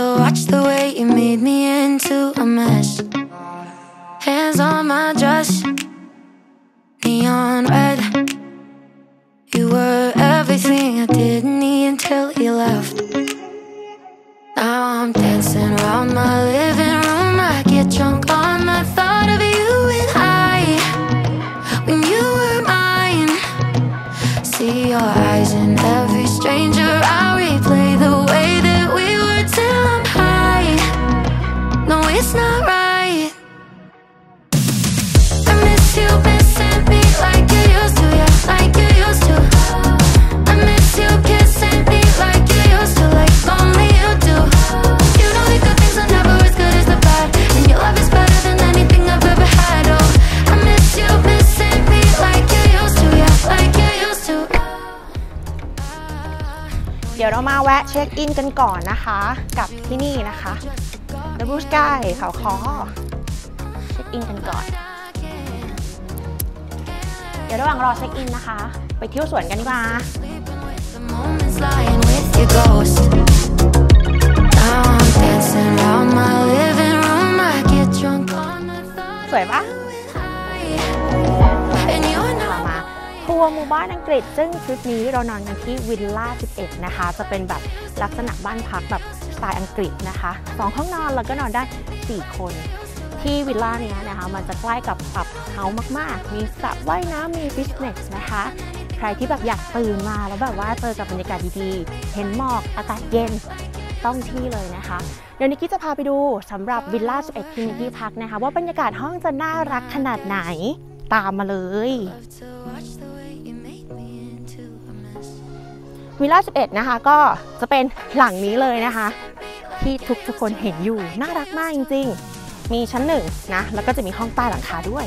watch the way you made me into a mess. Hands on my dress, neon red. You were everything I didn't need until you left. Now I'm dancing around my living room. I get drunk on the thought of you and I. When you were mine, see your eyes in every stranger. I replay the way that we were till I'm high. No, it's not right. I miss you missing me like you used to, yeah, like you used to. I miss you kissing me like you used to, like only you do. You know the good things are never as good as the bad, and your love is better than anything I've ever had. Oh, I miss you missing me like you used to, yeah, like you used to. เดี๋ยวเรามาแวะเช็คอินกันก่อนนะคะกับที่นี่นะคะ The Blue Sky เขาค้อเช็คอินกันก่อนเดี๋ยวระหว่างรอเช็คอินนะคะไปเที่ยวสวนกันดีกว่าสวยปะมาทัวร์หมู่บ้านอังกฤษซึ่งทริปนี้เรานอนกันที่วิลล่า 11 นะคะจะเป็นแบบลักษณะบ้านพักแบบสไตล์อังกฤษนะคะ2ห้องนอนแล้วก็นอนได้4คนที่วิลล่านี้นะคะมันจะใกล้กับคลับเฮาส์มากๆมีสระว่ายน้ำมีฟิตเนสนะคะใครที่แบบอยากตื่นมาแล้วแบบว่าเจอกับบรรยากาศดีๆเห็นหมอกอากาศเย็นต้องที่เลยนะคะเดี๋ยวนิกกี้จะพาไปดูสำหรับวิลล่า 11 ที่นิกกี้พักนะคะว่าบรรยากาศห้องจะน่ารักขนาดไหนตามมาเลยวิลล่า 11 นะคะก็จะเป็นหลังนี้เลยนะคะที่ทุกคนเห็นอยู่น่ารักมากจริงๆมีชั้น1นะแล้วก็จะมีห้องใต้หลังคาด้วย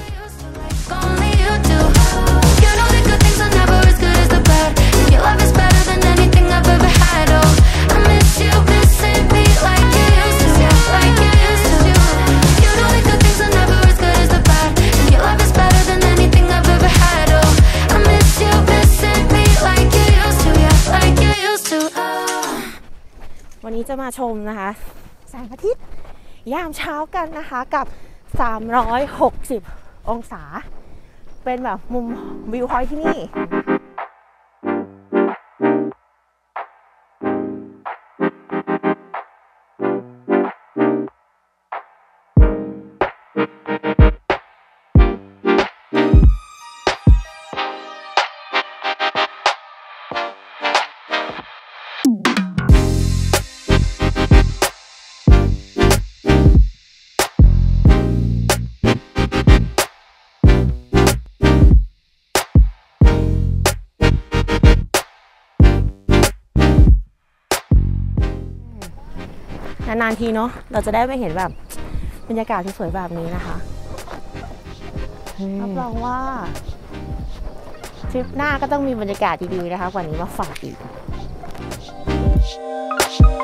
วันนี้จะมาชมนะคะแสงอาทิตย์ยามเช้ากันนะคะกับ360องศาเป็นแบบมุมวิวพอยท์ที่นี่นานๆทีเนาะเราจะได้ไปเห็นแบบบรรยากาศที่สวยแบบนี้นะคะรับรองว่าทริปหน้าก็ต้องมีบรรยากาศดีๆนะคะกว่านี้มาฝากอีก